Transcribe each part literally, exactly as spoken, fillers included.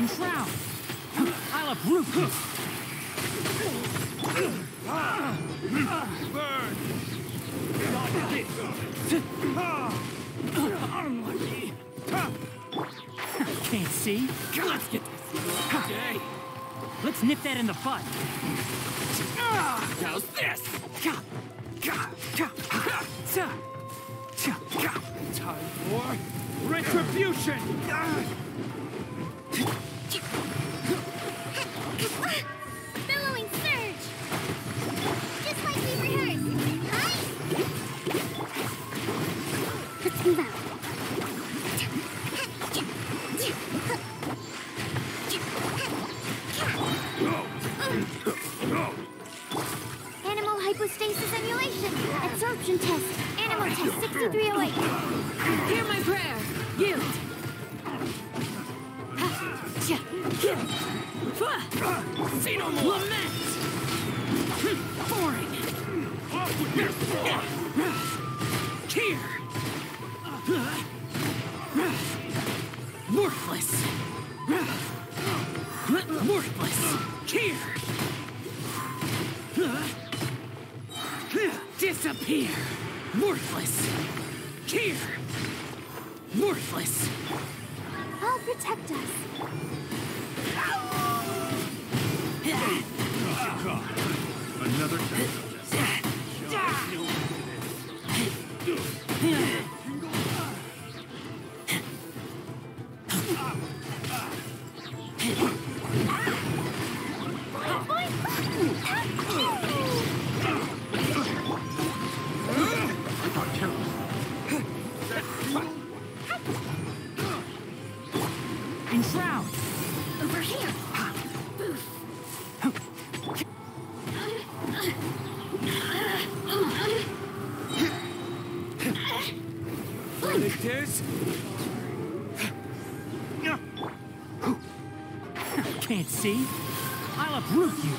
Enshroud! I'll uproot you! Burn! Unlucky! Can't see? Let's get this! Okay! Let's nip that in the bud! How's this? Time for retribution! Billowing surge! Just like we rehearsed! Hi! Let's move out. Animal hypostasis emulation! Absorption test! Animal test sixty-three oh eight! Hear my prayer! Yield! See no more! Lament! Boring! Off with your sword! Here! Worthless! Worthless! Here! Disappear! Worthless! Here! Worthless! I'll protect us. Another Enshroud! Over here! it is. Can't see? I'll uproot you!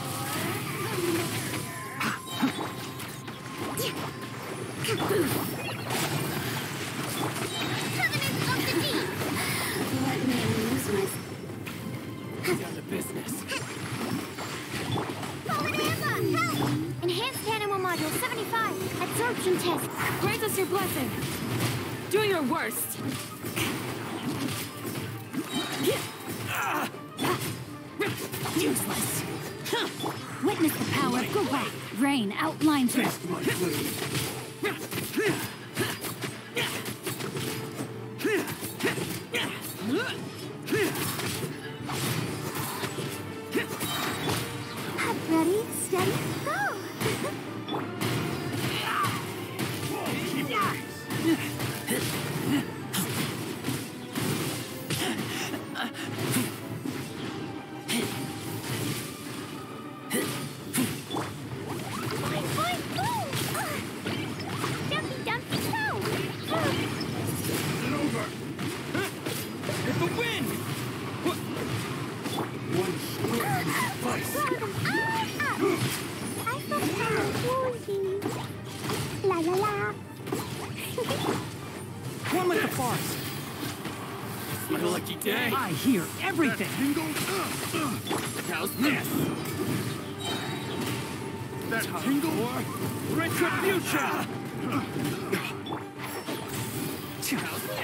Covenant of the deep! Let me lose my... Down to business. Bonanza! Help! Enhanced animal module seventy-five. Absorption test. Grant us your blessing! Do your worst! Useless! Witness the power of Gubak! Rain outlines her! Ready, steady, go! Fine, fine, go! Dumpy, dumpy, go! It's over. It's the wind. One stroke device. I felt so woozy. La la la. One with the forest! My lucky day. I hear everything! How's this? That tingle or retribution? How's